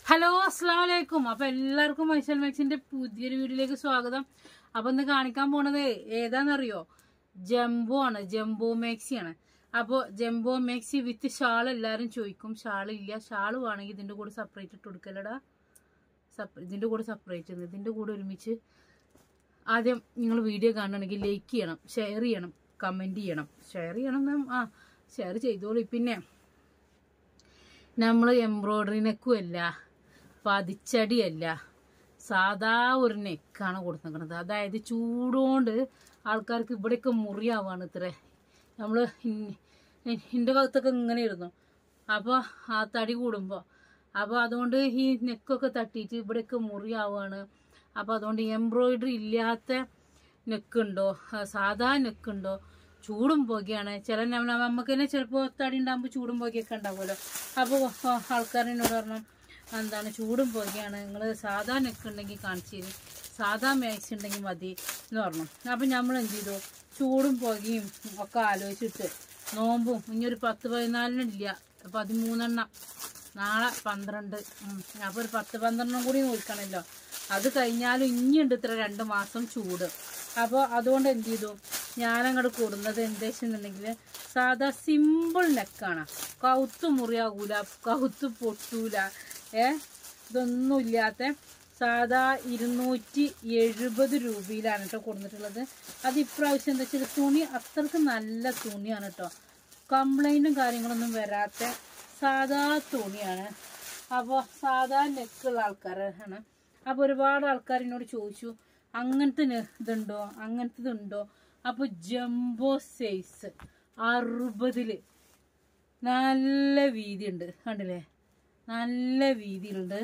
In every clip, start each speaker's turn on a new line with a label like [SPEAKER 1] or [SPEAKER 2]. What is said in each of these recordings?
[SPEAKER 1] Hello അസ്സലാമലൈക്കും. അപ്പൊ എല്ലാവർക്കും മൈസൽ മാക്സിന്റെ പുതിയൊരു വീഡിയോയിലേക്ക് സ്വാഗതം. അപ്പൊ ഇന്ന് കാണിക്കാൻ പോണത് ഏതാന്നറിയോ? ജംബോ ആണ്, ജംബോ മാക്സി ആണ്. അപ്പോൾ ജംബോ മാക്സി വിത്ത് ഷാൾ എല്ലാവരും ചോദിക്കും. ഷാൾ ഇല്ല, ഷാൾ വേണമെങ്കിൽ ഇതിന്റെ കൂടെ സെപ്പറേറ്റ് ഇട്ട് കൊടുക്കലടാ. ഇതിന്റെ കൂടെ സെപ്പറേറ്റ്, ഇതിന്റെ കൂടെ ഒരുമിച്ച്. ആദ്യം നിങ്ങൾ വീഡിയോ കാണണമെങ്കിൽ ലൈക്ക് ചെയ്യണം, ഷെയർ ചെയ്യണം, കമന്റ് ചെയ്യണം. ഷെയർ ചെയ്യണം, ഷെയർ ചെയ്തോളൂ. പിന്നെ നമ്മൾ എംബ്രോയിഡറി നെക്കും അല്ല, പതിച്ചടിയല്ല, സാധാ ഒരു നെക്കാണ് കൊടുത്തിരിക്കുന്നത്. അതായത് ചൂടുകൊണ്ട് ആൾക്കാർക്ക് ഇവിടെയൊക്കെ മുറിയാവാണ് ഇത്ര. നമ്മൾ എൻ്റെ ഭാഗത്തൊക്കെ ഇങ്ങനെ ഇരുന്നു. അപ്പോൾ ആ തടി കൂടുമ്പോൾ അതുകൊണ്ട് ഈ നെക്കൊക്കെ തട്ടിയിട്ട് ഇവിടെയൊക്കെ മുറിയാവാണ്. അപ്പോൾ അതുകൊണ്ട് എംബ്രോയിഡറി ഇല്ലാത്ത നെക്കുണ്ടോ, സാധാ നെക്കുണ്ടോ? ചൂടും പുകയാണ്. ചില നമുക്ക് തന്നെ ചിലപ്പോൾ തടി ഉണ്ടാകുമ്പോൾ ചൂടും പുകയൊക്കെ ഉണ്ടാവുമല്ലോ. അപ്പോൾ ആൾക്കാരെന്നോട് പറഞ്ഞു, എന്താണ് ചൂടും പുകയാണ്, നിങ്ങൾ സാധാ നെക്ക് ഉണ്ടെങ്കിൽ കാണിച്ചു തരും, സാധാ മാക്സി ഉണ്ടെങ്കിൽ മതി എന്ന് പറഞ്ഞു. അപ്പം നമ്മൾ എന്ത് ചെയ്തു, ചൂടും പുകയും ഒക്കെ ആലോചിച്ചിട്ട് നോമ്പും ഇനി ഒരു 10-14 13 നാളെ 12, അപ്പോൾ ഒരു 10-12 കൂടി നോക്കണമല്ലോ. അത് കഴിഞ്ഞാലും ഇനിയുണ്ട് ഇത്ര 2 മാസം ചൂട്. അപ്പോൾ അതുകൊണ്ട് എന്ത് ചെയ്തു, ഞാനങ്ങോട്ട് കൂടുന്നത് എന്താണെന്നുണ്ടെങ്കിൽ സാധാ സിമ്പിൾ നെക്കാണ്. കൗത്ത് മുറിയാകൂല, കൗത്ത് പൊട്ടൂല, ഇതൊന്നും ഇല്ലാത്ത സാധാ 270 രൂപയിലാണ് കേട്ടോ കൊടുത്തിട്ടുള്ളത്. അത് ഇപ്രാവശ്യം എന്താ വെച്ചാൽ തുണി അത്രക്ക് നല്ല തുണിയാണ് കേട്ടോ, കംപ്ലൈൻറ്റും കാര്യങ്ങളൊന്നും വരാത്ത സാധാ തുണിയാണ്. അപ്പോൾ സാധാ നെക്കുള്ള ആൾക്കാരാണ്. അപ്പോൾ ഒരുപാട് ആൾക്കാർ എന്നോട് ചോദിച്ചു അങ്ങനത്തെ ഇതുണ്ടോ, അങ്ങനത്തെ ഇതുണ്ടോ. അപ്പോൾ ജംബോ സൈസ് 60 നല്ല വീതി ഉണ്ട്, കണ്ടില്ലേ, നല്ല വീതിയിലുണ്ട്.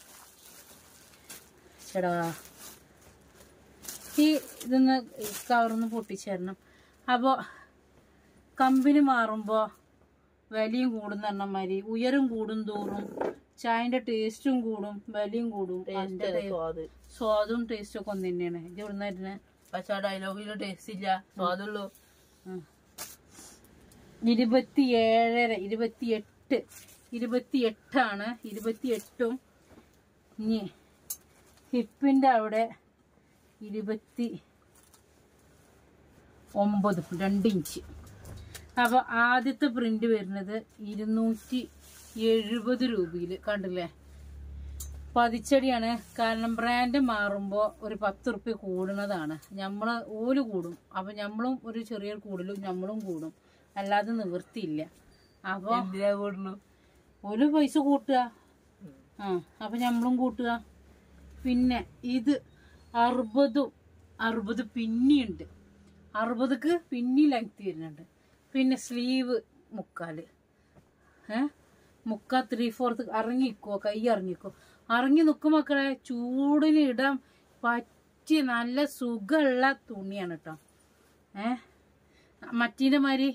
[SPEAKER 1] ചേടാ ഈ ഇതൊന്ന് കവറൊന്ന് പൊട്ടിച്ചേരണം. അപ്പോൾ കമ്പനി മാറുമ്പോൾ വിലയും കൂടുന്ന എണ്ണമാതിരി ഉയരം കൂടും തോറും ചായൻ്റെ ടേസ്റ്റും കൂടും, വിലയും കൂടും. സ്വാദും ടേസ്റ്റും ഒക്കെ ഒന്ന് തന്നെയാണ്. ഇത് ഇവിടുന്ന് പക്ഷേ ഡയലോഗിൽ ടേസ്റ്റ് ഇല്ല, സ്വാദുള്ളൂ. 28 28 ഇനി ഹിപ്പിൻ്റെ അവിടെ 29 2 ഇഞ്ച്. അപ്പോൾ ആദ്യത്തെ പ്രിന്റ് വരുന്നത് 270 രൂപയിൽ, കണ്ടില്ലേ. പതിച്ചടിയാണ്, കാരണം ബ്രാൻഡ് മാറുമ്പോൾ ഒരു 10 റുപ്യ കൂടുന്നതാണ്. ഓല് കൂടും, അപ്പം നമ്മളും ഒരു ചെറിയൊരു കൂടുതലും നമ്മളും കൂടും, അല്ലാതെ നിവൃത്തിയില്ല. അപ്പോൾ ഒരു പൈസ കൂട്ടുക, അപ്പം നമ്മളും കൂട്ടുക. പിന്നെ ഇത് 60 പിന്നെയുണ്ട്, 60ക്ക് പിന്നെ ലെങ്ത് വരുന്നുണ്ട്. പിന്നെ സ്ലീവ് മുക്കാല്, 3/4 ഇറങ്ങിക്കോ, കൈ ഇറങ്ങി നിൽക്കും മക്കളെ. ചൂടിന് ഇടാൻ പറ്റിയ നല്ല സുഖമുള്ള തുണിയാണ് കേട്ടോ. മറ്റീൻ്റെ മാതിരി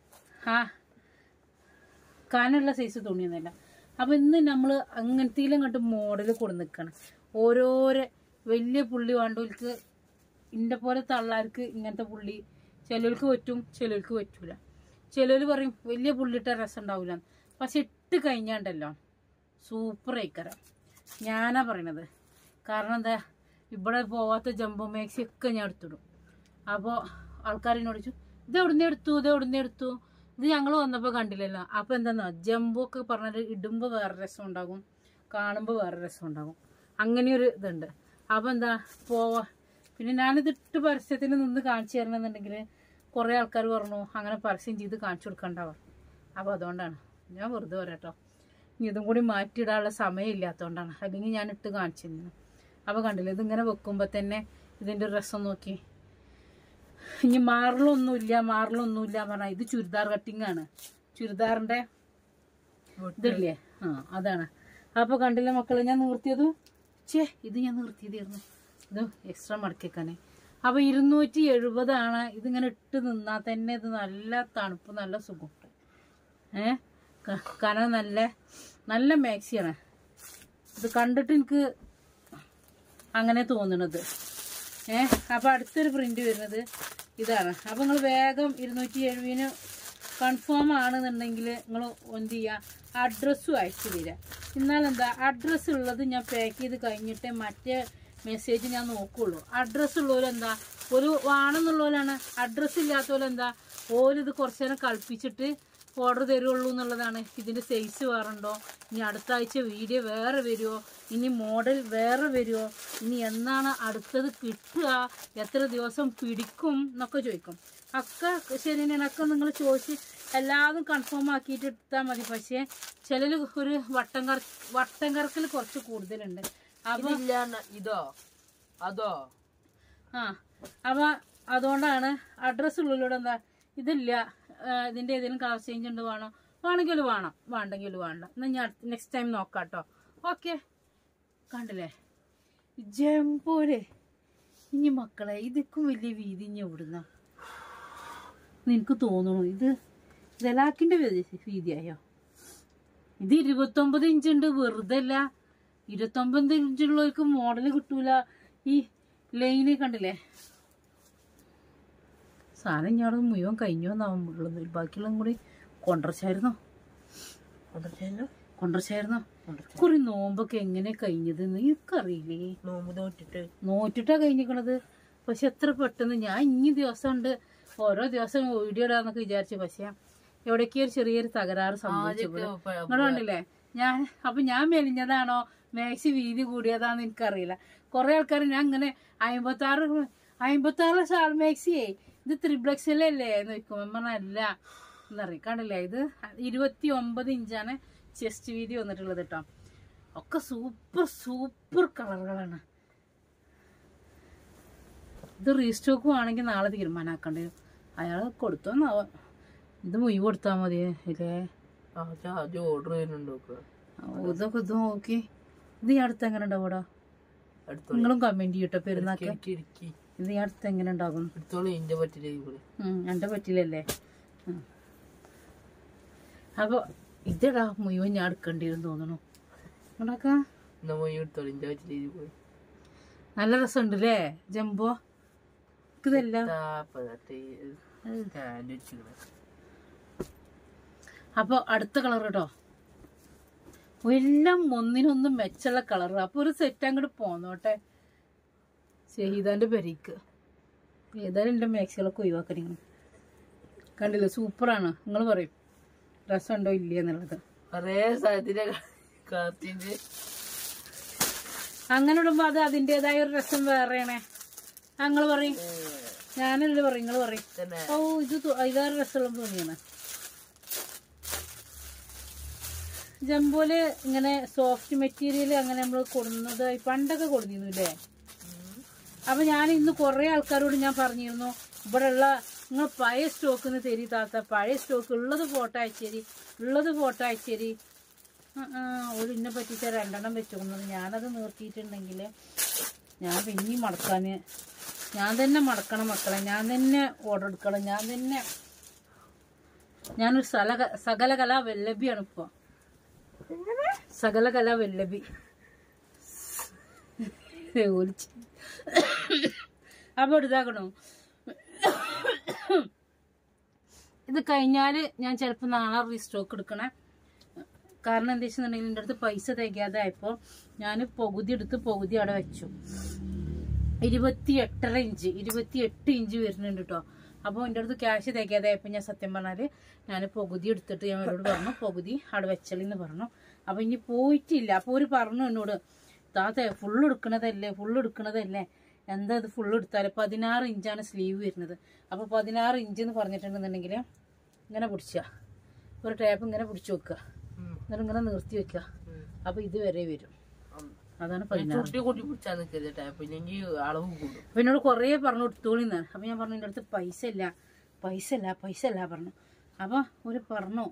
[SPEAKER 1] കനുള്ള സൈസ് തുണിയൊന്നുമല്ല. അപ്പം ഇന്ന് നമ്മൾ അങ്ങനത്തേലും കണ്ട് മോഡൽ കൊടു നിൽക്കണം. ഓരോരോ വലിയ പുള്ളി വേണ്ടവർക്ക്, ഇൻ്റെ പോലെ തള്ളാർക്ക് ഇങ്ങനത്തെ പുള്ളി ചിലർക്ക് പറ്റും, ചിലർക്ക് പറ്റൂല. ചിലർ പറയും വലിയ പുള്ളിയിട്ട രസം ഉണ്ടാവില്ല, പക്ഷെ ഇട്ട് കഴിഞ്ഞാണ്ടല്ലോ സൂപ്പർ ആയിക്കരാം. ഞാനാ പറയണത്. കാരണം എന്താ, ഇവിടെ പോവാത്ത ജംബോ മാക്സി ഒക്കെ ഞാൻ എടുത്തിടും. അപ്പോൾ ആൾക്കാരെന്നോട് ചോദിച്ചു ഇതെവിടുന്ന് എടുത്തു, ഇത് ഞങ്ങൾ വന്നപ്പോൾ കണ്ടില്ലല്ലോ. അപ്പോൾ എന്താണെന്നോ, ജംബോ ഒക്കെ പറഞ്ഞാൽ ഇടുമ്പോൾ വേറെ രസം ഉണ്ടാകും, കാണുമ്പോൾ വേറെ രസം ഉണ്ടാകും, അങ്ങനെയൊരു ഇതുണ്ട്. അപ്പോൾ എന്താ പിന്നെ ഞാനിതിട്ട് പരസ്യത്തിൽ നിന്ന് കാണിച്ചു തരണമെന്നുണ്ടെങ്കിൽ കുറേ ആൾക്കാർ പറഞ്ഞു അങ്ങനെ പരസ്യം ചെയ്ത് കാണിച്ചു കൊടുക്കണ്ടാവാം. അപ്പോൾ അതുകൊണ്ടാണ് ഞാൻ വെറുതെ പറയാട്ടോ. ഇതും കൂടി മാറ്റിയിടാനുള്ള സമയമില്ലാത്തതുകൊണ്ടാണ്, അല്ലെങ്കിൽ ഞാൻ ഇട്ട് കാണിച്ചിരുന്നു. അപ്പോൾ കണ്ടില്ല, ഇതിങ്ങനെ വെക്കുമ്പോൾ തന്നെ ഇതിൻ്റെ ഒരു രസം നോക്കി. ഇനി മാറലൊന്നുമില്ല പറഞ്ഞാൽ ഇത് ചുരിദാർ കട്ടിങ് ആണ്, ചുരിദാറിൻ്റെ ഇതില്ലേ, അതാണ്. അപ്പോൾ കണ്ടില്ല മക്കളെ, ഞാൻ നിർത്തിയത് ഇത് ഞാൻ നിർത്തിയതായിരുന്നു, ഇത് എക്സ്ട്രാ മടക്കിയേക്കാനേ. അപ്പോൾ 270 ഇതിങ്ങനെ ഇട്ട് നിന്നാൽ തന്നെ ഇത് നല്ല തണുപ്പ്, നല്ല സുഖമുണ്ട്. കനം നല്ല മാക്സിയാണ്. ഇത് കണ്ടിട്ട് എനിക്ക് അങ്ങനെ തോന്നണത്. അപ്പോൾ അടുത്തൊരു പ്രിന്റ് വരുന്നത് ഇതാണ്. അപ്പോൾ നിങ്ങൾ വേഗം 270 കൺഫേം ആണെന്നുണ്ടെങ്കിൽ നിങ്ങൾ എന്ത് ചെയ്യുക, അഡ്രസ്സും അയച്ചു തരിക. എന്നാലെന്താ അഡ്രസ്സ് ഉള്ളത് ഞാൻ പാക്ക് ചെയ്ത് കഴിഞ്ഞിട്ടേ മറ്റേ മെസ്സേജ് ഞാൻ നോക്കുള്ളൂ. അഡ്രസ്സ് ഉള്ളവരെന്താ ഒരു വാണെന്നുള്ളവരാണ്. അഡ്രസ്സ് ഇല്ലാത്തവരെന്താ ഓരിത് കുറച്ച് നേരം കളിപ്പിച്ചിട്ട് ഓർഡർ തരുള്ളൂ എന്നുള്ളതാണ്. ഇതിൻ്റെ സൈസ് വേറുണ്ടോ, ഇനി അടുത്ത ആഴ്ച വീഡിയോ വേറെ വരുമോ, ഇനി മോഡൽ വേറെ വരുമോ, ഇനി എന്നാണ് അടുത്തത് കിട്ടുക, എത്ര ദിവസം പിടിക്കും എന്നൊക്കെ ചോദിക്കും. ഒക്കെ ശരി തന്നെയാണ്. ഒക്കെ നിങ്ങൾ ചോദിച്ച് എല്ലാതും കൺഫേം ആക്കിയിട്ട് എടുത്താൽ മതി. പക്ഷേ ചിലർ ഒരു വട്ടം കറക്കൽ കുറച്ച് കൂടുതലുണ്ട്. അപ്പം
[SPEAKER 2] ഇതോ അതോ
[SPEAKER 1] അപ്പം അതുകൊണ്ടാണ് അഡ്രസ്സ് ഉള്ളിലൂടെ എന്താ ഇതില്ല, ഇതിൻ്റെ ഏതെങ്കിലും കളർ ചേഞ്ച് ഉണ്ട്, വേണമെങ്കിൽ വേണം, വേണ്ടെങ്കിൽ വേണ്ട, എന്നാൽ ഞാൻ നെക്സ്റ്റ് ടൈം നോക്കാം കേട്ടോ. ഓക്കെ, കണ്ടില്ലേ ജംപോലെ. ഇനി മക്കളെ ഇതൊക്കെ വലിയ വീതി ഇനി എവിടുന്ന നിനക്ക് തോന്നണു? ഇത് ജലാക്കിൻ്റെ വീതിയായോ? ഇത് 29 ഇഞ്ചുണ്ട്. വെറുതെ അല്ല, 29 ഇഞ്ചുള്ളവർക്ക് മോഡൽ കിട്ടൂല. ഈ ലൈന് കണ്ടില്ലേ? സാധനം ഞാൻ മുഴുവൻ കഴിഞ്ഞോന്നാവുള്ളത്. ബാക്കിയുള്ളതും കൂടി കൊണ്ടുവച്ചായിരുന്നോ? കുറി നോമ്പൊക്കെ എങ്ങനെ കഴിഞ്ഞതെന്ന് എനിക്കറിയില്ലേ. നോറ്റിട്ടാ കഴിഞ്ഞിക്കണത്. പക്ഷെ എത്ര പെട്ടെന്ന്. ഞാൻ ഇനി ദിവസം ഉണ്ട് ഓരോ ദിവസം വീഡിയോ ഇടാന്നൊക്കെ വിചാരിച്ചു. പക്ഷെ എവിടേക്ക് ഒരു ചെറിയൊരു തകരാറ് സംഭവിച്ചു. നിങ്ങൾ കണ്ടില്ലേ? ഞാൻ മെലിഞ്ഞതാണോ മാക്സി വീതി കൂടിയതാന്ന് എനിക്കറിയില്ല. കുറെ ആൾക്കാർ ഞാൻ ഇങ്ങനെ 56 ഷാൾ മാക്സിയേ ഇത് 3XL അല്ലേ എന്ന് വെക്കും. അല്ല എന്നറിയാം. കണ്ടില്ലേ? ഇത് 29 ഇഞ്ചാണ് ചെസ്റ്റ് വീതി വന്നിട്ടുള്ളത് കേട്ടോ. ഒക്കെ സൂപ്പർ കളറുകളാണ്. ഇത് റീസ്റ്റോക്ക് ആണെങ്കിൽ നാളെ തീരുമാനമാക്കേണ്ടി വരും. അയാൾ കൊടുത്തോന്നാവാം. ഇത് മുഴുവൻ കൊടുത്താൽ മതി ഇല്ലേ? ഇതൊക്കെ ഇത് നോക്കി. ഇത് ഈ അടുത്ത് എങ്ങനെ ഉണ്ടാവും ഇവിടെ? നിങ്ങളും കമന്റ് ചെയ്യട്ടോ പെരുന്നാക്ക്. ഇത് ഈ അടുത്ത് എങ്ങനെ ഉണ്ടാകും? എന്റെ പറ്റില്ലല്ലേ? അപ്പൊ ഇതെടാ മുഴുവൻ ഞാൻ എടുക്കേണ്ടി വരും തോന്നണു. നല്ല രസമുണ്ട് അല്ലേ ജംബോ? ഇതെല്ലാം അപ്പൊ അടുത്ത കളർ കേട്ടോ. എല്ലാം ഒന്നിനൊന്നും മെച്ചുള്ള കളർ. അപ്പൊ ഒരു സെറ്റ് അങ്ങോട്ട് പോന്നോട്ടെ ഷഹീദാന്റെ പെരീക്ക്. ഏതായാലും എന്റെ മാക്സികളൊക്കെ ഒഴിവാക്കണിങ്ങനെ. കണ്ടില്ലേ? സൂപ്പറാണ്. നിങ്ങൾ പറയും രസമുണ്ടോ ഇല്ല എന്നുള്ളത്. അങ്ങനെ ഇടുമ്പോ അത് അതിൻ്റെതായ ഒരു രസം വേറെയാണേ. ഞങ്ങൾ പറയും, ഞാനല്ലേ പറയും, നിങ്ങൾ പറയും ഓ ഇത് ഇതാറ് രസമുള്ള തോന്നിയാണ്. ജംബോല് ഇങ്ങനെ സോഫ്റ്റ് മെറ്റീരിയൽ അങ്ങനെ നമ്മൾ കൊടുക്കുന്നത് പണ്ടൊക്കെ കൊടുത്തിരുന്നു അല്ലേ? അപ്പൊ ഞാൻ ഇന്ന് കുറെ ആൾക്കാരോട് ഞാൻ പറഞ്ഞിരുന്നു ഇവിടെ ഉള്ള നിങ്ങൾ പഴയ സ്റ്റോക്കിന്ന് തരി താത്ത, പഴയ സ്റ്റോക്ക് ഉള്ളത് ഫോട്ടോ അയച്ചേരി. ഒരു ഇന്നെ പറ്റിച്ച 2 എണ്ണം വെച്ചോക്കുന്നത്. ഞാനത് നിർത്തിയിട്ടുണ്ടെങ്കിൽ ഞാൻ പിന്നെയും മടക്കാന് ഞാൻ തന്നെ മടക്കണം മക്കളെ. ഞാൻ തന്നെ ഓർഡർ എടുക്കണം. ഞാനൊരു സകലകലാ വല്ലഭിയാണ് ഇപ്പൊ. സകലകലാ വല്ലഭി. അപ്പൊ ഇതാക്കണോ? ഇത് കഴിഞ്ഞാല് ഞാൻ ചിലപ്പോ നാളെ റീസ്റ്റോക്ക് എടുക്കണേ. കാരണം എന്താ വെച്ചിട്ടുണ്ടെങ്കിൽ എൻ്റെ അടുത്ത് പൈസ തികയാതായപ്പോ ഞാൻ പകുതി അവിടെ വെച്ചു. 28 ഇഞ്ച് വരുന്നുണ്ട് കേട്ടോ. അപ്പോൾ എൻ്റെ അടുത്ത് ക്യാഷ് തികയാതായപ്പോൾ ഞാൻ സത്യം പറഞ്ഞാൽ ഞാൻ പകുതി എടുത്തിട്ട് ഞാൻ അവരോട് പറഞ്ഞു പകുതി അവിടെ വെച്ചളിന്ന് പറഞ്ഞു. അപ്പോൾ ഇനി പോയിട്ടില്ല. അപ്പോൾ ഒരു പറഞ്ഞു എന്നോട് താത്ത ഫുള്ള് എടുക്കണതല്ലേ എന്താ ഇത് ഫുള്ള് എടുത്താൽ 16 ഇഞ്ചാണ് സ്ലീവ് വരുന്നത്. അപ്പോൾ 16 ഇഞ്ച് എന്ന് പറഞ്ഞിട്ടുണ്ടെന്നുണ്ടെങ്കിൽ ഇങ്ങനെ പിടിച്ച ഒരു ടാപ്പ് ഇങ്ങനെ പിടിച്ചു വെക്കുക, എന്നിട്ട് ഇങ്ങനെ നിർത്തി വെക്കുക. അപ്പോൾ ഇത് വരെ വരും. അതാണ് 16. അപ്പൊ എന്നോട് കൊറേ പറഞ്ഞു എടുത്തോളിന്നാണ്. അപ്പൊ ഞാൻ പറഞ്ഞു എൻ്റെ അടുത്ത് പൈസ ഇല്ല പറഞ്ഞു. അപ്പൊ ഒരു പറഞ്ഞു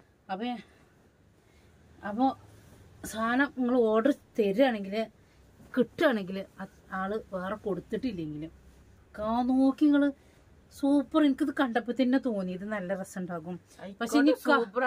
[SPEAKER 1] അപ്പൊ സാധനം നിങ്ങൾ ഓർഡർ തരികയാണെങ്കിൽ കിട്ടുകയാണെങ്കിൽ ആള് വേറെ കൊടുത്തിട്ടില്ലെങ്കിലും നോക്കി നിങ്ങള് സൂപ്പർ. എനിക്കിത് കണ്ടപ്പോ തന്നെ തോന്നി ഇത് നല്ല രസം ഉണ്ടാകും. പക്ഷെ ഇനി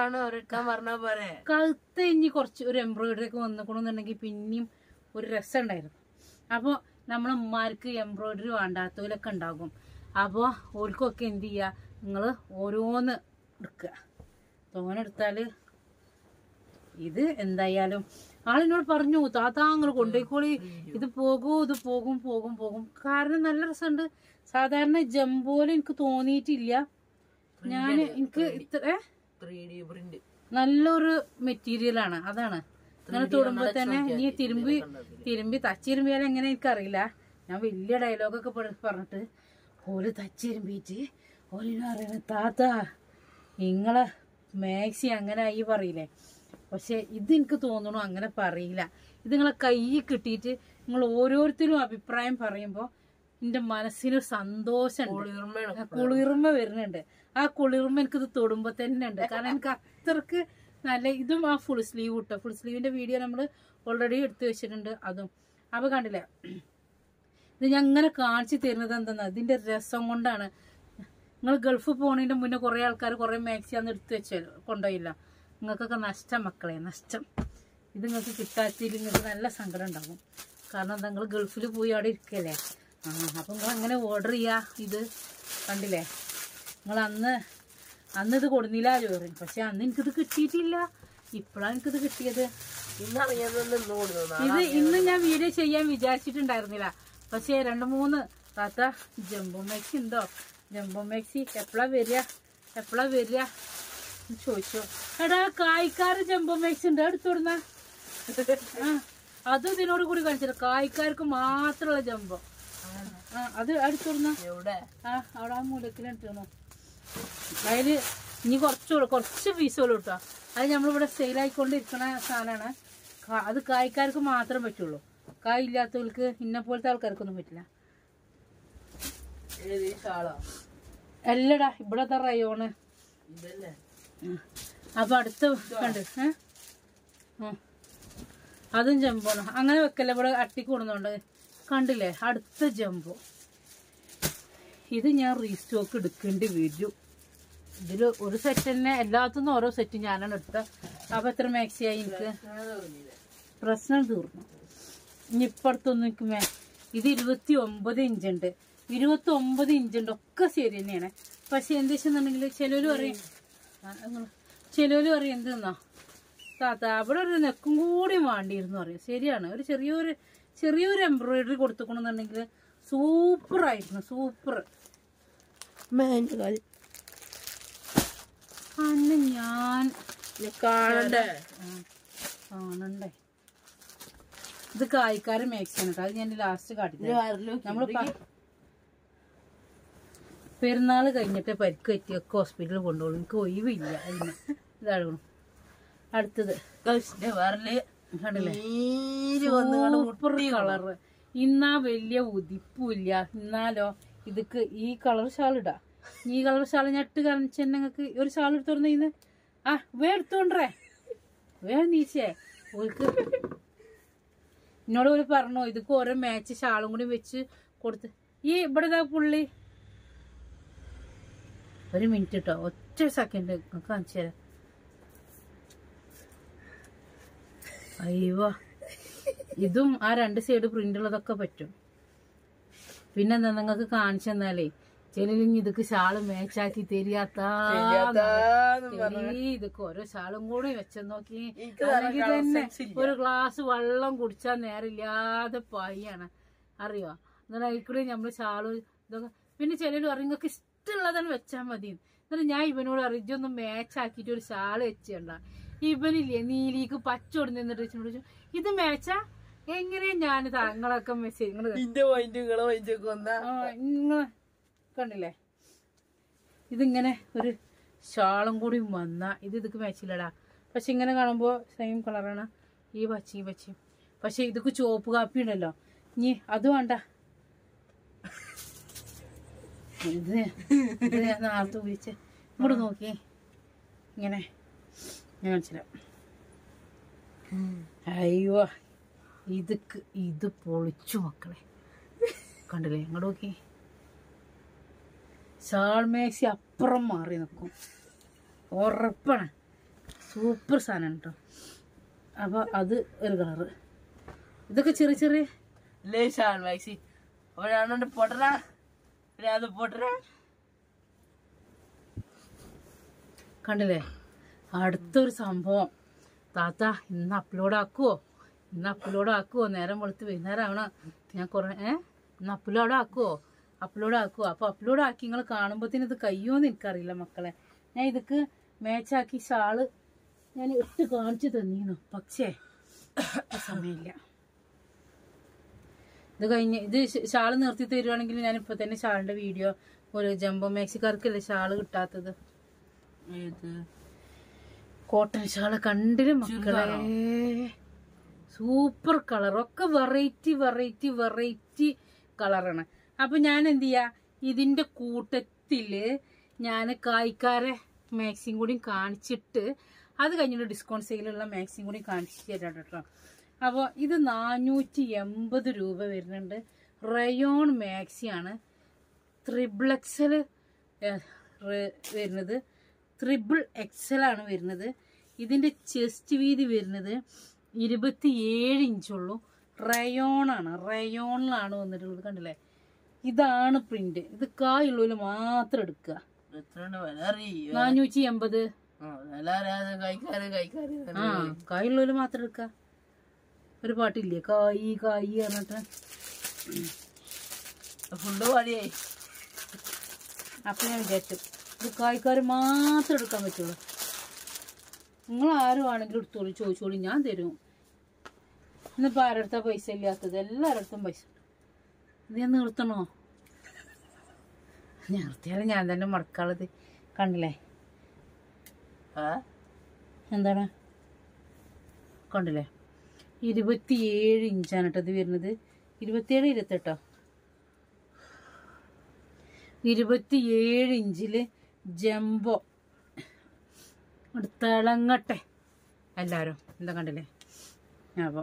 [SPEAKER 1] കഴുത്ത് ഇനി കുറച്ച് ഒരു എംബ്രോയിഡറി ഒക്കെ വന്നിക്കണമെന്നുണ്ടെങ്കിൽ പിന്നെയും ഒരു രസം ഉണ്ടായിരുന്നു. അപ്പോൾ നമ്മളെ ഉമ്മാർക്ക് എംബ്രോയിഡറി വേണ്ടാത്തവരൊക്കെ ഉണ്ടാകും. അപ്പോൾ ഓർക്കൊക്കെ എന്ത് ചെയ്യുക, നിങ്ങൾ ഓരോന്ന് എടുക്കുക. തോനെടുത്താൽ ഇത് എന്തായാലും ആളിനോട് പറഞ്ഞു താത്താ നിങ്ങൾ കൊണ്ടുപോയിക്കോളി, ഇത് പോകും പോകും പോകും. കാരണം നല്ല രസമുണ്ട്. സാധാരണ ജംബോയിൽ എനിക്ക് തോന്നിയിട്ടില്ല. എനിക്ക് ഇത്ര നല്ലൊരു മെറ്റീരിയലാണ്. അതാണ് ഇങ്ങനെ തൊടുമ്പോ തന്നെ നീ തിരുമ്പി തച്ചിരുമ്പിയാലും എങ്ങനെ എനിക്കറിയില്ല. ഞാൻ വലിയ ഡയലോഗൊക്കെ പറഞ്ഞിട്ട് ഓല് തച്ചിരുമ്പിയിട്ട് ഓലിനെ അറിയണ താത്താ നിങ്ങളെ മാക്സി അങ്ങനെ ആയി പറയില്ലേ. പക്ഷെ ഇത് എനിക്ക് തോന്നണു അങ്ങനെ പറയില്ല. ഇത് നിങ്ങളെ കൈ കിട്ടിയിട്ട് നിങ്ങൾ ഓരോരുത്തരും അഭിപ്രായം പറയുമ്പോൾ എൻ്റെ മനസ്സിനൊരു സന്തോഷമുണ്ട്, കുളിർമ വരുന്നുണ്ട്. ആ കുളിർമ എനിക്കിത് തൊടുമ്പോൾ തന്നെ ഉണ്ട്. കാരണം എനിക്ക് അത്രക്ക് നല്ല ഇതും ആ ഫുൾ സ്ലീവ് ഇട്ടോ. ഫുൾ സ്ലീവിൻ്റെ വീഡിയോ നമ്മൾ ഓൾറെഡി എടുത്തു വെച്ചിട്ടുണ്ട്. അതും അപ്പോൾ കണ്ടില്ലേ, ഇത് ഞാൻ അങ്ങനെ കാണിച്ചു തരുന്നത് എന്താ ഇതിൻ്റെ രസം കൊണ്ടാണ്. നിങ്ങൾ ഗൾഫ് പോകുന്നതിൻ്റെ മുന്നേ കുറേ ആൾക്കാർ കുറേ മാക്സി അന്ന് എടുത്തു വെച്ച കൊണ്ടുപോയില്ല. നിങ്ങൾക്കൊക്കെ നഷ്ടം മക്കളെ, നഷ്ടം. ഇത് നിങ്ങൾക്ക് കിട്ടാത്തതിൽ നിങ്ങൾക്ക് നല്ല സങ്കടം ഉണ്ടാകും. കാരണം എന്താ നിങ്ങൾ ഗൾഫിൽ പോയി അവിടെ ഇരിക്കല്ലേ. അപ്പം നിങ്ങൾ അങ്ങനെ ഓർഡർ ചെയ്യുക. ഇത് കണ്ടില്ലേ, നിങ്ങൾ അന്ന് ഇത് കൊടുന്നില്ല ചോറ്. പക്ഷെ അന്ന് എനിക്കിത് കിട്ടിയിട്ടില്ല. ഇപ്പോഴാണ് എനിക്കിത് കിട്ടിയത്. ഇത് ഇന്ന് ഞാൻ വീഡിയോ ചെയ്യാൻ വിചാരിച്ചിട്ടുണ്ടായിരുന്നില്ല. പക്ഷേ 2-3 താത്ത ജംബോ മാക്സി ഉണ്ടോ, ജംബോ മാക്സി എപ്പോഴാ വരിക ചോദിച്ചോ. എടാ കായ്ക്കാര് ജംബോ മാക്സി ഉണ്ട്, എടുത്തോടുന്ന അതും ഇതിനോട് കൂടി കാണിച്ചില്ല. കായ്ക്കാർക്ക് മാത്രമുള്ള ജംബോ അത് എടുത്തോടുന്ന അവിടെ ആ മൂലക്കിലിട്ടു. അതില് ഇനി കുറച്ച് പീസുകൾ കിട്ടോ. അത് നമ്മളിവിടെ സെയിലായിക്കൊണ്ടിരിക്കുന്ന സാധനമാണ്. അത് കായ്ക്കാർക്ക് മാത്രം പറ്റുള്ളൂ. കായ് ഇല്ലാത്തവർക്ക് ഇന്ന പോലത്തെ ആൾക്കാർക്കൊന്നും പറ്റില്ല. അല്ലടാ ഇവിടത്തെ റയോണ്. അപ്പൊ അടുത്ത കണ്ട് അതും ജംബോണ്. അങ്ങനെ വെക്കല്ലേ, ഇവിടെ അട്ടിക്ക് കൊടുന്നുണ്ട്. കണ്ടില്ലേ അടുത്ത ജംബോ. ഇത് ഞാൻ റീസ്റ്റോക്ക് എടുക്കേണ്ടി വരും. ഇതിൽ ഒരു സെറ്റ് തന്നെ, എല്ലാത്തുനിന്നും ഓരോ സെറ്റ് ഞാനാണ് എടുത്തത്. അപ്പൊ എത്ര മാക്സിയായി എനിക്ക് പ്രശ്നം തീർന്നു. ഇനി ഇപ്പടുത്തൊന്നും എനിക്ക് ഇത് 29 ഇഞ്ചുണ്ട്, 29 ഇഞ്ചുണ്ട്. ഒക്കെ ശരി തന്നെയാണ്. പക്ഷെ എന്താ വെച്ചെന്നുണ്ടെങ്കിൽ ചിലവര് പറയും എന്തെന്നാ താത്ത അവിടെ ഒരു നെക്കും കൂടി വേണ്ടിയിരുന്നു പറയും. ശരിയാണ്. ഒരു ചെറിയൊരു എംബ്രോയിഡറി കൊടുത്തുകൊണ്ടെന്നുണ്ടെങ്കിൽ സൂപ്പറായിരുന്നു. സൂപ്പർ. അന്ന് ഞാൻ കാണണ്ടേ. ഇത് കായ്ക്കാരൻ മാക്സിയാണ് കേട്ടോ. അത് ഞാൻ ലാസ്റ്റ് കാട്ടില്ല. നമ്മള് പെരുന്നാള് കഴിഞ്ഞിട്ട് പരിക്ക് പറ്റിയൊക്കെ ഹോസ്പിറ്റലിൽ കൊണ്ടുപോകും. എനിക്ക് ഒഴിവില്ല അതിന്. ഇതാകണം. അടുത്തത് കളറ്. ഇന്നാ വലിയ ഉദിപ്പില്ല. എന്നാലോ ഇതൊക്കെ ഈ കളർ ഷാൾ ഇടാ. ഈ കളർ ഷാൾ ഞാൻ ഇട്ട് കാണിച്ചു നിങ്ങൾക്ക്. ഒരു ഷാൾ എടുത്തോണ്ട് ഇന്ന് എടുത്തോണ്ടേ നീച്ചേ ഓൾക്ക് എന്നോട് ഒരു പറഞ്ഞോ ഇതൊക്കെ ഓരോ മാച്ച് ഷാളും കൂടി വെച്ച് കൊടുത്ത്. ഈ ഇവിടെ പുള്ളി ഒരു മിനിറ്റ് കേട്ടോ, ഒറ്റ സെക്കൻഡ് കാണിച്ചു തരാം. അയ്യോ ഇതും ആ 2 സൈഡ് പ്രിന്റ് ഉള്ളതൊക്കെ പറ്റും. പിന്നെന്താ നിങ്ങൾക്ക് കാണിച്ചു തന്നാലേ ചിലരിഞ്ഞ് ഇതൊക്കെ ഷാള് മാച്ചാക്കി തരിയാത്ത ഇതൊക്കെ ഓരോ ഷാളും കൂടി വെച്ചെന്ന് നോക്കി. അല്ലെങ്കിൽ തന്നെ ഒരു ഗ്ലാസ് വെള്ളം കുടിച്ചാൽ നേരമില്ലാതെ പായാണ് അറിയോ. എന്നാൽ അതിൽക്കൂടി നമ്മള് ഷാള് ഇതൊക്കെ. പിന്നെ ചിലർ പറയും നിങ്ങൾക്ക് ഇഷ്ടമുള്ളതാണ് വെച്ചാൽ മതി. എന്നിട്ട് ഞാൻ ഇവനോട് അറിയും ഇതൊന്നും മാച്ചാക്കിയിട്ട് ഒരു ഷാള് വെച്ചണ്ട. ഇവനില്ലേ നീലിക്ക് പച്ച കൊടുന്നിട്ട് ചോദിച്ചു ഇത് മാച്ചാ എങ്ങനെ. ഞാൻ തങ്ങളൊക്കെ മെസ്സേജ് നിങ്ങൾ കണ്ടില്ലേ. ഇതിങ്ങനെ ഒരു ഷാളും കൂടി വന്നാ ഇതൊക്കെ മാച്ചില്ലടാ. പക്ഷെ ഇങ്ങനെ കാണുമ്പോ സെയിം കളറാണ് ഈ പച്ചയും. പക്ഷെ ഇതൊക്കെ ചുവപ്പ് കാപ്പി ഉണ്ടല്ലോ. ഇനി അത് വേണ്ട. ഇത് ഞാൻ നേരത്തെ ഉപയോഗിച്ച് ഇങ്ങോട്ട് നോക്കിയേ. ഇങ്ങനെ ഞാൻ മനസ്സിലാവും. അയ്യോ ഇത് പൊളിച്ചു മക്കളെ. കണ്ടില്ലേ ഇങ്ങോട്ട് നോക്കി. ഷാൾ മാക്സി അപ്പുറം മാറി നിൽക്കും. ഉറപ്പാണ്. സൂപ്പർ സാധനം കേട്ടോ. അപ്പൊ അത് ഒരു കളറ്. ഇതൊക്കെ ചെറിയ
[SPEAKER 2] ഷാൾ മാക്സി പൊട്ടരാ.
[SPEAKER 1] കണ്ടില്ലേ അടുത്തൊരു സംഭവം. താത്ത ഇന്ന് അപ്ലോഡ് ആക്കുവോ ഇന്ന് അപ്പിലോഡ് ആക്കുവോ? നേരം വെളുത്ത് വൈകുന്നേരം ആവണം. ഞാൻ കുറെ ഇന്ന് അപ്പിലോഡ് ആക്കുവോ? അപ്ലോഡ് ആക്കുവോ? അപ്പോൾ അപ്ലോഡ് ആക്കി നിങ്ങൾ കാണുമ്പോഴത്തേന് ഇത് കഴിയുമോയെന്ന് എനിക്കറിയില്ല മക്കളെ. ഞാൻ ഇതൊക്കെ മാച്ചാക്കി ഷാള് ഞാൻ ഇട്ട് കാണിച്ചു തന്നിരുന്നു, പക്ഷേ സമയമില്ല. ഇത് കഴിഞ്ഞ് ഇത് ഷാള് നിർത്തി തരുവാണെങ്കിൽ ഞാനിപ്പോൾ തന്നെ ഷാളിൻ്റെ വീഡിയോ ഒരു ജംബോ മാക്സിക്കാർക്കല്ലേ ഷാള് കിട്ടാത്തത്. കോട്ടൺ ഷാള് കണ്ടില്ല മക്കളെ, സൂപ്പർ കളർ, ഒക്കെ വെറൈറ്റി വെറൈറ്റി വെറൈറ്റി കളറാണ്. അപ്പൊ ഞാൻ എന്ത് ചെയ്യാ, ഇതിന്റെ കൂട്ടത്തില് ഞാൻ കായ്ക്കാരെ മാക്സിയും കൂടി കാണിച്ചിട്ട് അത് കഴിഞ്ഞിട്ട് ഡിസ്കൗണ്ട് സെയിലുള്ള മാക്സിയും കൂടി കാണിച്ചു തരാം കേട്ടോ. അപ്പോൾ ഇത് 480 രൂപ വരുന്നുണ്ട്. റയോൺ മാക്സിയാണ്. XXL വരുന്നത്, XXL ആണ് വരുന്നത്. ഇതിന്റെ ചെസ്റ്റ് വീതി വരുന്നത് 27 ഇഞ്ചുള്ളൂ. റയോണാണ്, റയോണിലാണ് വന്നിട്ടുള്ളത്. കണ്ടില്ലേ, ഇതാണ് പ്രിന്റ്. ഇത് കായുള്ളൂല് മാത്രം എടുക്കുക. 480. കായുള്ളൂല് മാത്രം എടുക്ക. ഒരു പാട്ടില്ലേ, കായി കായി പറഞ്ഞിട്ട്
[SPEAKER 2] ഫുള്ള് പാടിയായി.
[SPEAKER 1] അപ്പൊ ഞാൻ വിചാരിച്ചു ഇത് കായ്ക്കാര് മാത്രം എടുക്കാൻ പറ്റുള്ളൂ. നിങ്ങൾ ആരും ആണെങ്കിലും എടുത്തോളൂ, ചോദിച്ചോളൂ, ഞാൻ തരും. ഇന്നിപ്പോൾ ആരടുത്താ പൈസ ഇല്ലാത്തത്? എല്ലാവരുടെ അടുത്തും പൈസ ഉണ്ട്. ഇത് ഞാൻ നിർത്തണോ? നിർത്തിയാലും ഞാൻ തന്നെ മടക്കാളത്. കണ്ടില്ലേ എന്താണ്, കണ്ടില്ലേ 27 ഇഞ്ചാണ് കേട്ടോ ഇത് വരുന്നത്. 27 28 27 ഇഞ്ചില് ജംബോ. തിളങ്ങട്ടെ എല്ലാവരും. എന്താ കണ്ടില്ലേ? അപ്പോൾ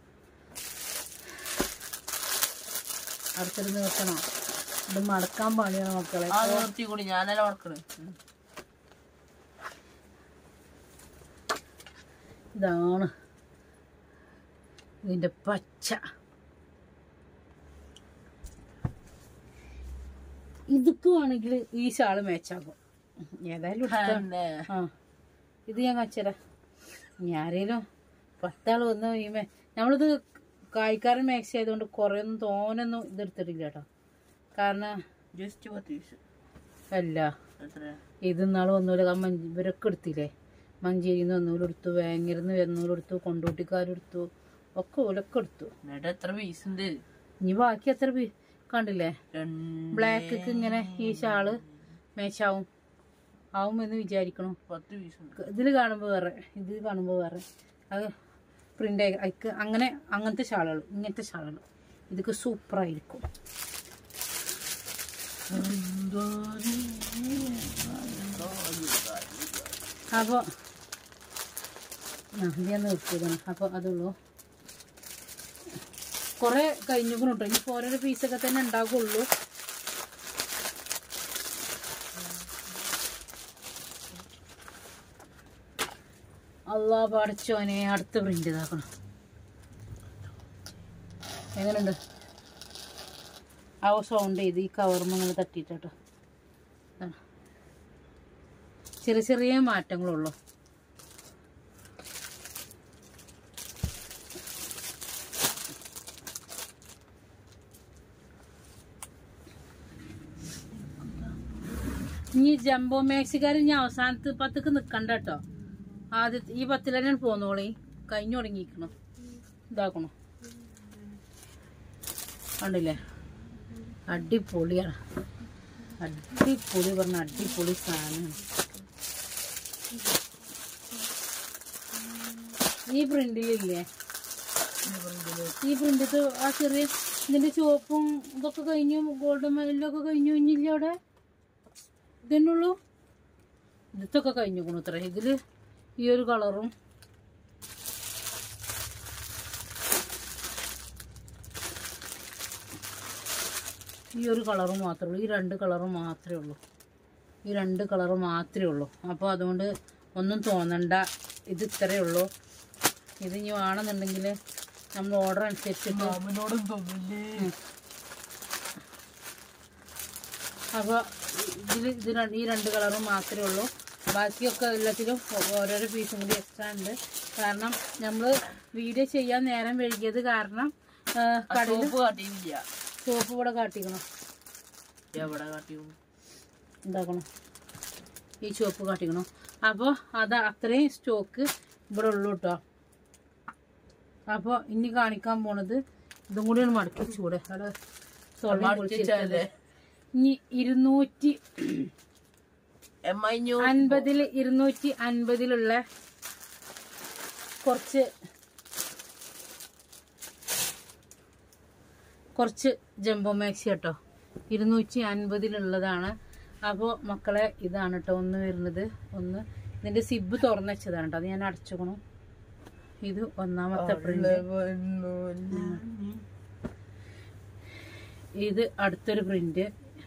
[SPEAKER 1] അടുത്തത് നിർത്തണോ? ഇത് മടക്കാൻ പണിയാണ് മക്കളെ.
[SPEAKER 2] കൂടി ഞാനല്ല മടക്കണേ.
[SPEAKER 1] ഇതാണ് ഇതിന്റെ പച്ച. ഇതൊക്കെ വേണമെങ്കിൽ ഈ ഷാള് മാച്ചാകും. ഏതായാലും ആ ഇത് ഞാൻ കാണിച്ചരാ. ആരേലും 10 ആൾ വന്ന് കഴിയുമ്പോ നമ്മളിത് കായ്ക്കാരൻ മാക്സി ആയതുകൊണ്ട് കുറെ ഒന്നും തോനൊന്നും ഇതെടുത്തിട്ടില്ല കേട്ടോ. കാരണം അല്ല, ഇത് നാളെ വന്നൂല. ഇവരൊക്കെ എടുത്തില്ലേ, മഞ്ചേരിന്ന് വന്നൂലെടുത്തു, വേങ്ങരുന്ന് വരുന്നൂലെടുത്തു, കൊണ്ടോട്ടിക്കാരെടുത്തു, ഒക്കെ ഓലൊക്കെ എടുത്തു.
[SPEAKER 2] എത്ര പീസ് ഉണ്ട്
[SPEAKER 1] ഇനി ബാക്കി എത്ര കണ്ടില്ലേ? ബ്ലാക്ക് ഇങ്ങനെ ഈ ഷാള് മാച്ചാവും എന്ന് വിചാരിക്കണം.
[SPEAKER 2] 10 പീസ് ഉണ്ട്.
[SPEAKER 1] ഇതിൽ കാണുമ്പോൾ വേറെ, ഇതിൽ കാണുമ്പോൾ വേറെ. അത് പ്രിന്റ് അയക്ക് അങ്ങനത്തെ ഷാളുകൾ, ഇങ്ങനത്തെ ഷാളുകൾ ഇതൊക്കെ സൂപ്പറായിരിക്കും. അപ്പോൾ ഞാൻ നിർത്തിയതാണ്. അപ്പോൾ അതുള്ളൂ, കുറെ കഴിഞ്ഞുകൂടെ കേട്ടോ. ഇനി ഓരോരോ പീസൊക്കെ തന്നെ ഉണ്ടാകുള്ളൂ. അള്ളാ പഠിച്ചോനെ, അടുത്ത പ്രിന്റ് ഇതാക്കണം. എങ്ങനെയുണ്ട് ആ സൗണ്ട് ചെയ്ത് ഈ കവർമ്മ ഇങ്ങനെ തട്ടിയിട്ടോ. ചെറിയ ചെറിയ മാറ്റങ്ങളുള്ളൂ. ഇനി ജംബോ മാക്സിക്കാർ ഇനി അവസാനത്ത് 10ക്ക് നിക്കണ്ട കേട്ടോ. ആദ്യത്തെ ഈ 10 തന്നെയാണ് പോന്നോളി. കഴിഞ്ഞു തുടങ്ങിയിരിക്കണം. ഇതാക്കണോ, കണ്ടില്ലേ? അടിപൊളിയാണ്, അടിപൊളി പറഞ്ഞ അടിപൊളി സാധനമാണ്. ഈ പ്രിന്റിലില്ലേ, ഈ പ്രിന്റത്ത് ആ ചെറിയ ഇതിന്റെ ചുവപ്പും ഇതൊക്കെ കഴിഞ്ഞു, ഗോൾഡൻ മെയിലൊക്കെ കഴിഞ്ഞു. ഇനിയില്ല അവിടെ ഇതന്നെയുള്ളൂ. ഇതൊക്കെ കഴിഞ്ഞു ഇത്ര. ഇതില് ഈ ഒരു കളറും ഈ ഒരു കളറും മാത്രമേ ഉള്ളൂ. ഈ 2 കളറും മാത്രമേ ഉള്ളൂ. ഈ 2 കളറ് മാത്രമേ ഉള്ളൂ. അപ്പോൾ അതുകൊണ്ട് ഒന്നും തോന്നണ്ട, ഇത് ഇത്രയേ ഉള്ളൂ. ഇത് ഇനി വേണമെന്നുണ്ടെങ്കിൽ നമ്മൾ ഓർഡർ അനുസരിച്ചിട്ട് അപ്പോൾ ഈ 2 കളറും മാത്രമേ ഉള്ളൂ. ബാക്കിയൊക്കെ എല്ലാത്തിലും ഓരോരോ പീസും കൂടി എക്സ്ട്രാ ഉണ്ട്. കാരണം നമ്മൾ വീഡിയോ ചെയ്യാൻ നേരം വൈകിയത് കാരണം കടയിൽ സോപ്പ് ഇവിടെ കാട്ടിക്കണം, ഉണ്ടാക്കണം, ഈ ചോപ്പ് കാട്ടിക്കണം. അപ്പോൾ അത് അത്രയും സ്റ്റോക്ക് ഇവിടെ ഉള്ളൂ കേട്ടോ. അപ്പോൾ ഇനി കാണിക്കാൻ പോണത് ഇതും കൂടിയാണ് മടക്കി വെച്ചുകൂടെ, അവിടെ ഇനി 250 കുറച്ച് ജംബോ മാക്സി കേട്ടോ, 250 അപ്പോൾ മക്കളെ ഇതാണ് കേട്ടോ ഒന്ന് വരുന്നത്. ഒന്ന് ഇതിന്റെ സിബ് തുറന്നു വെച്ചതാണ് കേട്ടോ, അത് ഞാൻ അടച്ചുക്കണം. ഇത് ഒന്നാമത്തെ പ്രിന്റ്, ഇത് അടുത്തൊരു പ്രിന്റ്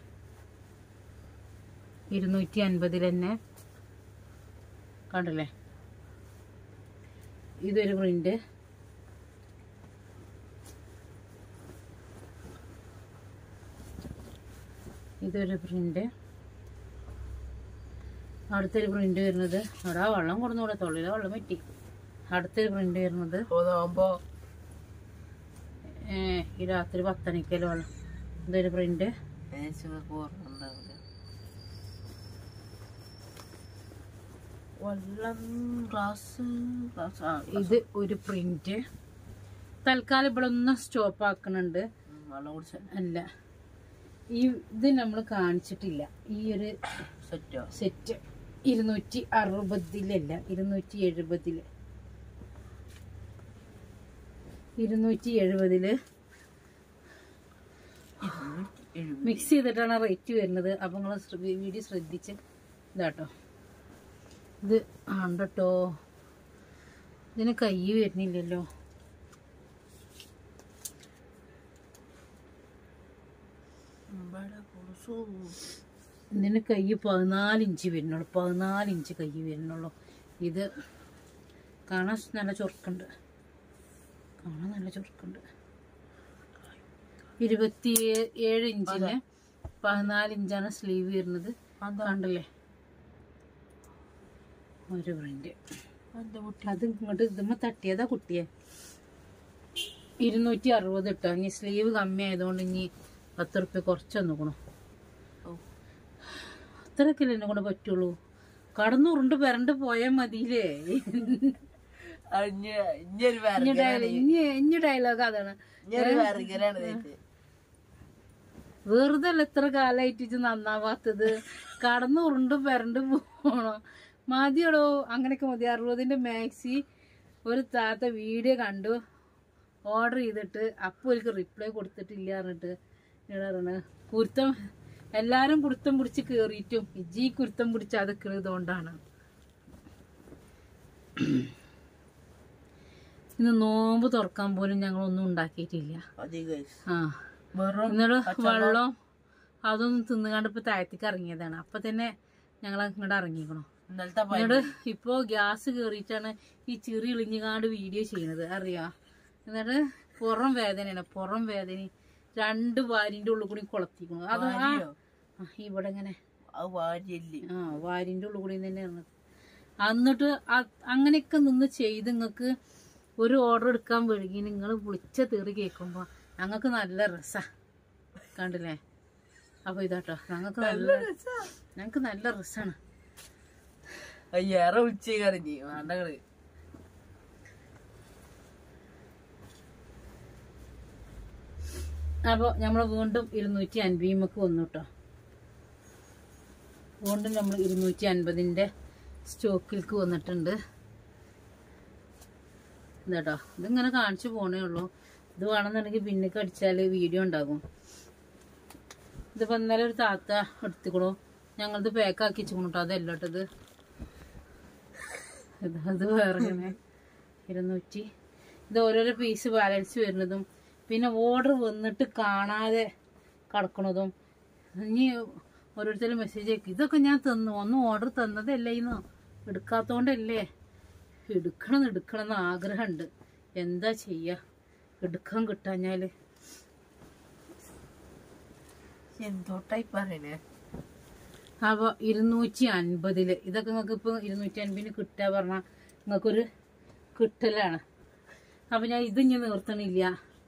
[SPEAKER 1] 250 തന്നെ കണ്ടല്ലേ. ഇതൊരു പ്രിന്റ്, ഇതൊരു പ്രിന്റ്, അടുത്തൊരു പ്രിന്റ് വരുന്നത് അവിടെ വെള്ളം കൊടുന്നുകൂടെ, തൊള്ളിയിലെ വെള്ളം പറ്റി. അടുത്തൊരു പ്രിന്റ് വരുന്നത് ഈ രാത്രി 10 മണിക്കല്ലോ വെള്ളം. ഇതൊരു പ്രിന്റ്, ഇത് ഒരു പ്രിന്റ്. തൽക്കാലം ഇവിടെ ഒന്ന് സ്റ്റോപ്പ് ആക്കണുണ്ട്. അല്ല, ഇത് നമ്മൾ കാണിച്ചിട്ടില്ല. ഈ ഒരു സെറ്റ് 260-ലല്ല, 270-ല് 270-ല് മിക്സ് ചെയ്തിട്ടാണ് റേറ്റ് വരുന്നത്. അപ്പൊ നിങ്ങൾ വീഡിയോ ശ്രദ്ധിച്ച് ഇതാട്ടോ. ഇത് ആണ്ടോ, ഇതിന് കൈ വരുന്നില്ലല്ലോ. ഇതിന് കൈ 14 ഇഞ്ച് വരുന്നുള്ളൂ, 14 ഇഞ്ച് കൈ വരുന്നുള്ളൂ. ഇത് കാണാൻ നല്ല ചുരുക്കുണ്ട്, 27 ഇഞ്ചിന് 14 ഇഞ്ചാണ് സ്ലീവ് വരുന്നത്. കണ്ടല്ലേ ഒരു പ്രിന്റ്. അത് ഇങ്ങോട്ട് ഇതുമ്മ തട്ടിയതാ കുട്ടിയെ. 260 ഇട്ടോ. ഇനി സ്ലീവ് കമ്മി ആയതുകൊണ്ട് ഇനി 10 റുപ്യ കുറച്ചൊന്നുകൂണോ, അത്രയൊക്കെ എന്നെ കൊണ്ട് പറ്റുള്ളൂ. കടന്നുരുണ്ട് പെരണ്ട് പോയാൽ മതിയില്ലേ. ഇനി ഡയലോഗ് അതാണ്. വെറുതെ അല്ല എത്ര കാലായിട്ട് നന്നാവാത്തത്. കടന്നുരുണ്ട് പെരണ്ട് പോണോ, മതിയോടോ. അങ്ങനെയൊക്കെ മതി. 60-ന്റെ മാക്സി ഒരു താത്ത വീഡിയോ കണ്ടു, ഓർഡർ ചെയ്തിട്ട് അപ്പോൾ എനിക്ക് റിപ്ലൈ കൊടുത്തിട്ടില്ല പറഞ്ഞിട്ട് പറയണ കുരുത്തം. എല്ലാരും കുരുത്തം പിടിച്ച് കേറിയിട്ടും ഇജ്ജി കുരുത്തം പിടിച്ച് അതൊക്കെതുകൊണ്ടാണ്. ഇന്ന് നോമ്പ് തുറക്കാൻ പോലും ഞങ്ങളൊന്നും ഉണ്ടാക്കിയിട്ടില്ല. എന്നിട്ട് വെള്ളം അതൊന്നും തിന്നുകാണ്ട് ഇപ്പൊ താഴത്തേക്ക് ഇറങ്ങിയതാണ്. അപ്പൊ തന്നെ ഞങ്ങൾ ഇങ്ങോട്ട് ഇറങ്ങിക്കണം. എന്നിട്ട് ഇപ്പൊ ഗ്യാസ് കേറിയിട്ടാണ് ഈ ചിറി ഇളിഞ്ഞുകാണ്ട് വീഡിയോ ചെയ്യണത്, അറിയാ. എന്നിട്ട് പുറം വേദനയാണ്, പുറം വേദന 2 വാരിന്റെ ഉള്ളിൽ കൂടി കൊളത്തിക്കണം. അത് ഇവിടെ ഇങ്ങനെ വാരിന്റെ ഉള്ളിൽ കൂടി തന്നെയാണ്. എന്നിട്ട് അങ്ങനെയൊക്കെ നിന്ന് ചെയ്ത് നിങ്ങൾക്ക് ഒരു ഓർഡർ എടുക്കാൻ വഴുകി നിങ്ങൾ വിളിച്ച തെറി കേൾക്കുമ്പോ ഞങ്ങൾക്ക് നല്ല രസാ. കണ്ടില്ലേ? അപ്പൊ ഇതാട്ടോ ഞങ്ങൾക്ക് നല്ല രസാണ്. അപ്പൊ നമ്മള് വീണ്ടും 250 വന്നു കേട്ടോ. വീണ്ടും നമ്മൾ 250-ന്റെ സ്റ്റോക്കിലേക്ക് വന്നിട്ടുണ്ട്. ഇതാട്ടോ, ഇതിങ്ങനെ കാണിച്ചു പോണേ ഉള്ളൂ. ഇത് വേണമെന്നുണ്ടെങ്കിൽ പിന്നൊക്കെ അടിച്ചാല് വീഡിയോ ഉണ്ടാകും. ഇതിപ്പോ ഇന്നലെ ഒരു താത്ത എടുത്തുക്കണു, ഞങ്ങളത് പാക്കാക്കി വെച്ചുക്കണു കേട്ടോ. അതല്ലോട്ടത്, അത് വേറെ 200. ഇത് ഓരോരോ പീസ് ബാലൻസ് വരുന്നതും പിന്നെ ഓർഡർ വന്നിട്ട് കാണാതെ കിടക്കണതും. ഇനി ഓരോരുത്തരും മെസ്സേജ് അയക്കും, ഇതൊക്കെ ഞാൻ ഒന്നും ഓർഡർ തന്നതല്ലേ, ഇന്നോ എടുക്കാത്തോണ്ടല്ലേ. എടുക്കണം ആഗ്രഹമുണ്ട്, എന്താ ചെയ്യാ, എടുക്കാൻ കിട്ടാഞ്ഞാല്.
[SPEAKER 2] എന്തോട്ടായി പറയണേ.
[SPEAKER 1] അപ്പോൾ 250 ഇതൊക്കെ നിങ്ങൾക്ക് ഇപ്പോൾ 250 കിട്ടുക പറഞ്ഞാൽ നിങ്ങൾക്കൊരു കിട്ടലാണ്. അപ്പം ഞാൻ ഇത് ഞാൻ നിർത്തണില്ല,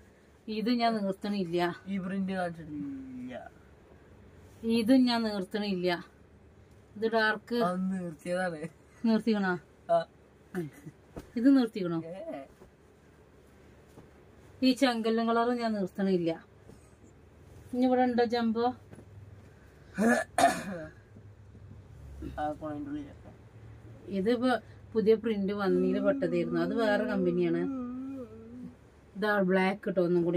[SPEAKER 2] ഈ പ്രിന്റ് കാണിച്ചിട്ടില്ല,
[SPEAKER 1] ഇതും ഞാൻ നിർത്തണില്ല. ഇത് ഡാർക്ക്
[SPEAKER 2] നിർത്തിയതാണ്.
[SPEAKER 1] നിർത്തിക്കണോ? ഇത് നിർത്തിക്കണോ? ഈ ചെങ്കല്ലും കളറും ഞാൻ നിർത്തണില്ല. ഇനി ഇവിടെ ഉണ്ടോ ജമ്പോ? ഇതിപ്പോ പുതിയ പ്രിന്റ് വന്നീല് പെട്ടതായിരുന്നു, അത് വേറെ കമ്പനിയാണ്. ഇതാ ബ്ലാക്ക് കിട്ടോ ഒന്നും കൂടി.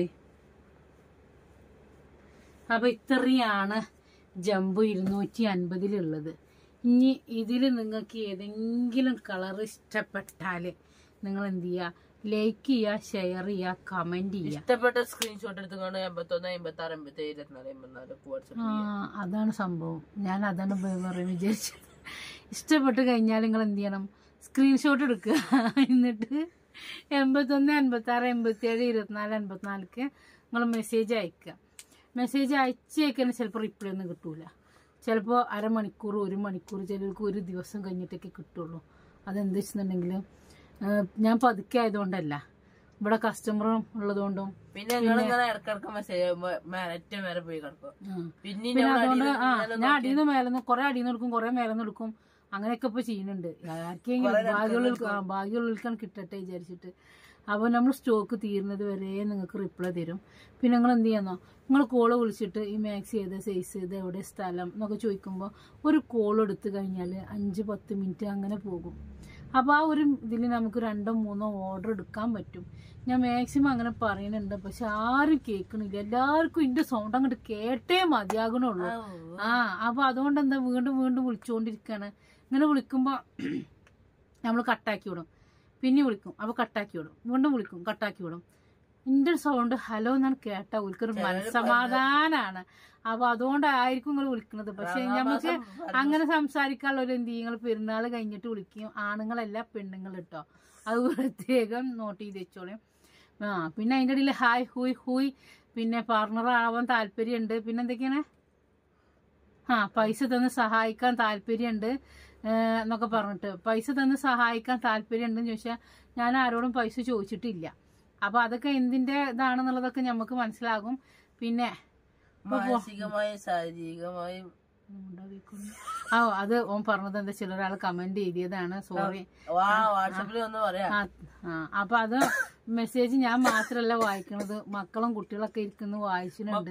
[SPEAKER 1] അപ്പൊ ഇത്രയാണ് ജംബോ 250 ഇനി ഇതിൽ നിങ്ങൾക്ക് ഏതെങ്കിലും കളർ ഇഷ്ടപ്പെട്ടാല് നിങ്ങൾ എന്ത് ചെയ്യുക, ലൈക്ക് ചെയ്യുക, ഷെയർ ചെയ്യുക, കമന്റ് ചെയ്യുക.
[SPEAKER 2] ഇഷ്ടപ്പെട്ട സ്ക്രീൻഷോട്ട് എടുത്തുകൊണ്ട് 81 56 87 24 24
[SPEAKER 1] അതാണ് സംഭവം. ഞാൻ അതാണ് പറയാൻ വിചാരിച്ചത്. ഇഷ്ടപ്പെട്ട് കഴിഞ്ഞാൽ നിങ്ങൾ എന്ത് ചെയ്യണം, സ്ക്രീൻഷോട്ട് എടുക്കുക. എന്നിട്ട് 81 56 87 24 54 നിങ്ങൾ മെസ്സേജ് അയക്കുക. മെസ്സേജ് അയച്ചേക്കാൻ ചിലപ്പോൾ റിപ്ലൈ ഒന്നും കിട്ടൂല. ചിലപ്പോൾ അരമണിക്കൂർ 1 മണിക്കൂർ, ചിലർക്ക് 1 ദിവസം കഴിഞ്ഞിട്ടൊക്കെ കിട്ടുള്ളൂ. അതെന്താ വെച്ചിട്ടുണ്ടെങ്കിൽ ഞാൻ പതുക്കെ ആയതുകൊണ്ടല്ല, ഇവിടെ കസ്റ്റമറും ഉള്ളതുകൊണ്ടും
[SPEAKER 2] പിന്നെ ഇടക്കിടക്ക് മെസ്സേജ് വരെ പോയി കിടക്കും.
[SPEAKER 1] പിന്നെ അതുകൊണ്ട് ഞാൻ അടിയിൽ നിന്ന് മേലെന്ന് കുറെ അടിയിൽ നിന്ന് എടുക്കും, കുറെ മേലെന്ന് എടുക്കും. അങ്ങനെയൊക്കെ ഇപ്പൊ ചെയ്യുന്നുണ്ട്. ആർക്കെങ്കിലും ഭാഗ്യമുള്ളിൽക്കാൻ കിട്ടട്ടെ വിചാരിച്ചിട്ട്. അപ്പോൾ നമ്മൾ സ്റ്റോക്ക് തീരുന്നത് വരെ നിങ്ങൾക്ക് റിപ്ലൈ തരും. പിന്നെ നിങ്ങൾ എന്ത് ചെയ്യാന്നോ, നിങ്ങൾ കോള് വിളിച്ചിട്ട് ഈ മാക്സി ഏത് സൈസ്, ഇത് എവിടെ സ്ഥലം എന്നൊക്കെ ചോദിക്കുമ്പോൾ ഒരു കോൾ എടുത്തു കഴിഞ്ഞാൽ 5-10 മിനിറ്റ് അങ്ങനെ പോകും. അപ്പോൾ ആ ഒരു ഇതിൽ നമുക്ക് 2-3 ഓർഡർ എടുക്കാൻ പറ്റും. ഞാൻ മാക്സിമം അങ്ങനെ പറയുന്നുണ്ട്, പക്ഷെ ആരും കേൾക്കണില്ല. എല്ലാവർക്കും ഇതിന്റെ സൗണ്ട് അങ്ങോട്ട് കേട്ടേ മതിയാകണുള്ളൂ. അപ്പോൾ അതുകൊണ്ട് എന്താ വീണ്ടും വിളിച്ചുകൊണ്ടിരിക്കുകയാണ്. ഇങ്ങനെ വിളിക്കുമ്പോൾ നമ്മൾ കട്ടാക്കി വിടും, പിന്നെ വിളിക്കും, അപ്പോൾ കട്ടാക്കി വിടും, വീണ്ടും വിളിക്കും, കട്ടാക്കി വിടും. എൻ്റെ സൗണ്ട് ഹലോ എന്നാണ് കേട്ടാ ഓൽക്കൊരു മനസ്സമാധാനാണ്. അപ്പൊ അതുകൊണ്ടായിരിക്കും നിങ്ങൾ വിളിക്കുന്നത്. പക്ഷെ നമുക്ക് അങ്ങനെ സംസാരിക്കാനുള്ള ഒരു എന്ത് ചെയ്യും, നിങ്ങൾ പെരുന്നാൾ കഴിഞ്ഞിട്ട് വിളിക്കും. ആണുങ്ങളല്ല പെണ്ണുങ്ങൾ കേട്ടോ, അത് പ്രത്യേകം നോട്ട് ചെയ്ത് വെച്ചോളൂ. പിന്നെ അതിൻ്റെ ഇടയിൽ ഹായ് ഹൂയ് പിന്നെ പാർട്ണർ ആവാൻ താല്പര്യമുണ്ട്, പിന്നെ എന്തൊക്കെയാണ് പൈസ തന്ന് സഹായിക്കാൻ താല്പര്യമുണ്ട് എന്നൊക്കെ പറഞ്ഞിട്ട്, പൈസ തന്ന് സഹായിക്കാൻ താല്പര്യമുണ്ടെന്ന് ചോദിച്ചാൽ ഞാൻ ആരോടും പൈസ ചോദിച്ചിട്ടില്ല. അപ്പൊ അതൊക്കെ എന്തിന്റെ ഇതാണെന്നുള്ളതൊക്കെ നമുക്ക് മനസ്സിലാകും. പിന്നെ
[SPEAKER 2] മാനസികമായും ശാരീരികമായും
[SPEAKER 1] അത് ഓൻ പറഞ്ഞത് എന്താ വെച്ചാൽ ഒരാൾ കമന്റ് എഴുതിയതാണ്, സോറി. അപ്പൊ അത് മെസ്സേജ് ഞാൻ മാത്രല്ല വായിക്കണത്, മക്കളും കുട്ടികളൊക്കെ ഇരിക്കുന്നു വായിച്ചിട്ടുണ്ട്.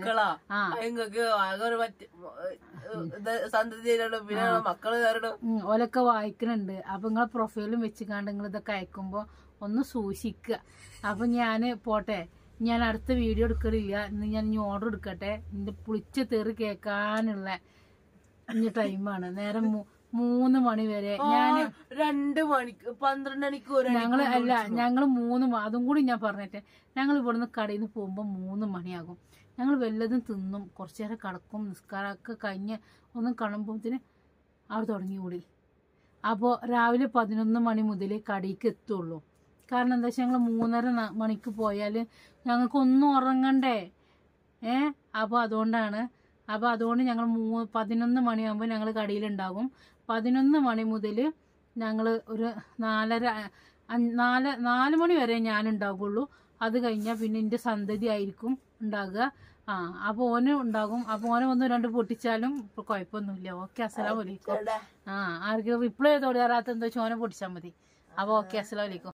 [SPEAKER 1] ഓലൊക്കെ വായിക്കുന്നുണ്ട്. അപ്പൊ നിങ്ങളെ പ്രൊഫൈലും വെച്ചുകാണ്ട് നിങ്ങൾ ഇതൊക്കെ അയക്കുമ്പോ ഒന്ന് സൂക്ഷിക്കുക. അപ്പൊ ഞാന് പോട്ടെ, ഞാൻ അടുത്ത വീഡിയോ എടുക്കലില്ല. ഇന്ന് ഞാൻ ഇനി ഓർഡർ എടുക്കട്ടെ. എന്റെ പുളിച്ച തെറി കേൾക്കാനുള്ള ഇനി ടൈമാണ്. നേരം 3 മണി വരെ. ഞാൻ
[SPEAKER 2] 2 മണിക്ക് 12 മണിക്കൂർ
[SPEAKER 1] ഞങ്ങള് 3 അതും കൂടി ഞാൻ പറഞ്ഞിട്ടെ. ഞങ്ങൾ ഇവിടുന്ന് കടയിൽ നിന്ന് പോകുമ്പോ 3 മണിയാകും. ഞങ്ങൾ വല്ലതും തിന്നും, കുറച്ചു നേരം കിടക്കും, നിസ്കാരമൊക്കെ കഴിഞ്ഞ് ഒന്നും കാണുമ്പോഴത്തിന് അവിടെ തുടങ്ങി കൂടി. അപ്പോൾ രാവിലെ 11 മണി മുതൽ കടയിലേക്ക് എത്തുള്ളൂ. കാരണം എന്താ വെച്ചാൽ ഞങ്ങൾ 3:30 മണിക്ക് പോയാൽ ഞങ്ങൾക്ക് ഒന്നും ഉറങ്ങണ്ടേ. അപ്പോൾ അതുകൊണ്ടാണ്. അപ്പോൾ അതുകൊണ്ട് ഞങ്ങൾ 11 മണിയാകുമ്പോൾ ഞങ്ങൾ കടയിലുണ്ടാകും. 11 മണി മുതൽ ഞങ്ങൾ ഒരു 4 മണി വരെ ഞാനുണ്ടാകുള്ളൂ. അത് കഴിഞ്ഞാൽ പിന്നെ എൻ്റെ സന്തതി ആയിരിക്കും ഉണ്ടാകുക. അപ്പോൾ ഓന് ഉണ്ടാകും. അപ്പോൾ ഓനെ 1-2 പൊട്ടിച്ചാലും കുഴപ്പമൊന്നുമില്ല. ഓക്കെ, അസ്സലാമു അലൈക്കും. ആർക്കും റിപ്ലൈ ചെയ്തോടെ അറിയാത്ത എന്താ വെച്ചാൽ ഓനെ പൊട്ടിച്ചാൽ മതി. അപ്പോൾ ഓക്കെ, അസ്സലാമു അലൈക്കും.